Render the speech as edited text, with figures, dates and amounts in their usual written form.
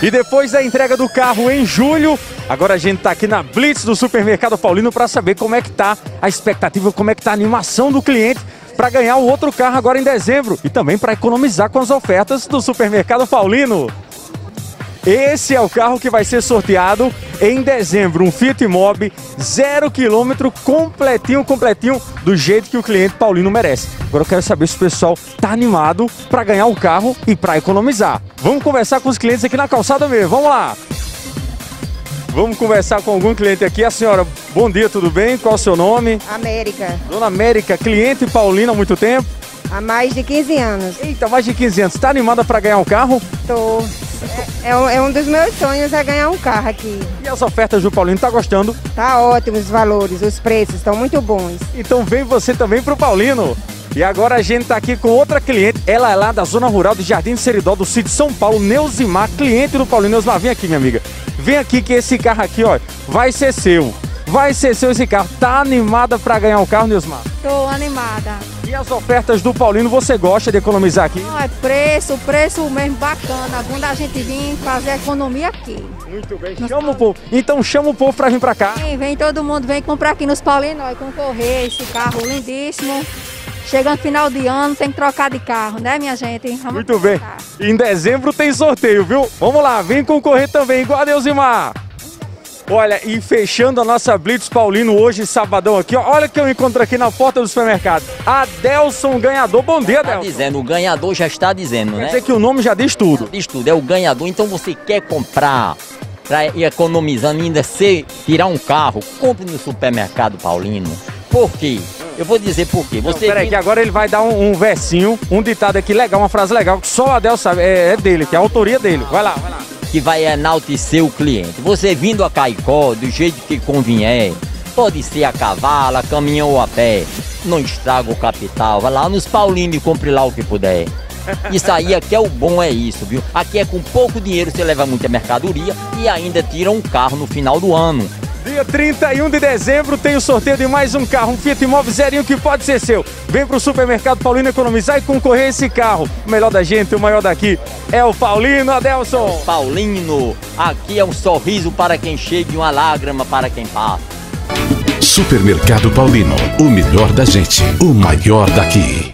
E depois da entrega do carro em julho, agora a gente está aqui na Blitz do Supermercado Paulino para saber como é que tá a expectativa, como é que tá a animação do cliente para ganhar o outro carro agora em dezembro e também para economizar com as ofertas do Supermercado Paulino. Esse é o carro que vai ser sorteado em dezembro, um Fiat Mobi 0 km, completinho, do jeito que o cliente paulino merece. Agora eu quero saber se o pessoal tá animado para ganhar o carro e para economizar. Vamos conversar com os clientes aqui na calçada mesmo, vamos lá! Vamos conversar com algum cliente aqui. A senhora, bom dia, tudo bem? Qual é o seu nome? América. Dona América, cliente paulina há muito tempo? Há mais de 15 anos. Eita, mais de 15 anos. Está animada para ganhar um carro? Tô. É um dos meus sonhos é ganhar um carro aqui. E as ofertas do Paulino, tá gostando? Tá ótimo os valores, os preços estão muito bons. Então vem você também pro Paulino. E agora a gente tá aqui com outra cliente. Ela é lá da zona rural do Jardim Seridó, do sítio São Paulo, Neuzimar, cliente do Paulino. Neuzimar, vem aqui, minha amiga. Vem aqui que esse carro aqui, ó, vai ser seu. Vai ser seu esse carro. Tá animada para ganhar o carro, Neuzimar? Tô animada. E as ofertas do Paulino, você gosta de economizar aqui? Não, é preço mesmo bacana. Quando a gente vir fazer economia aqui. Muito bem, chama o povo. Então chama o povo para vir para cá. Vem todo mundo, vem comprar aqui nos Paulinos, concorrer esse carro lindíssimo. Chegando final de ano, tem que trocar de carro, né, minha gente? Vamos muito bem. Em dezembro tem sorteio, viu? Vamos lá, vem concorrer também, igual a Neuzimar. Olha, e fechando a nossa Blitz Paulino hoje, sabadão aqui, ó, olha que eu encontro aqui na porta do supermercado. Adelson Ganhador, bom dia, Adelson. Tá dizendo, o ganhador já está dizendo, né? Quer dizer que o nome já diz tudo. Diz tudo, é o ganhador. Então você quer comprar, para ir economizando ainda, tirar um carro, compre no Supermercado Paulino. Por quê? Eu vou dizer por quê. Peraí, que agora ele vai dar um versinho, um ditado aqui legal, uma frase legal, que só o Adelson sabe, é dele, que é a autoria dele. Vai lá, vai lá. Que vai enaltecer o cliente. Você vindo a Caicó, do jeito que convier, pode ser a cavalo, a caminhão ou a pé, não estraga o capital, vai lá nos Paulinos e compre lá o que puder. Isso aí aqui é o bom, é isso, viu? Aqui é com pouco dinheiro você leva muita mercadoria e ainda tira um carro no final do ano. Dia 31 de dezembro tem o sorteio de mais um carro, um Fiat Mobi zerinho que pode ser seu. Vem pro Supermercado Paulino economizar e concorrer a esse carro. O melhor da gente, o maior daqui é o Paulino, Adelson. Paulino, aqui é um sorriso para quem chega e uma lágrima para quem passa. Supermercado Paulino, o melhor da gente, o maior daqui.